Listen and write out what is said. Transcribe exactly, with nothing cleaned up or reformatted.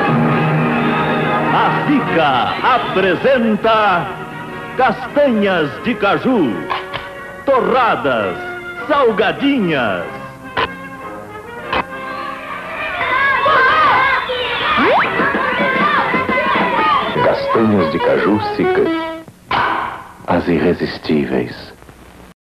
A Sica apresenta castanhas de caju, torradas, salgadinhas. Castanhas de caju Sica, as irresistíveis.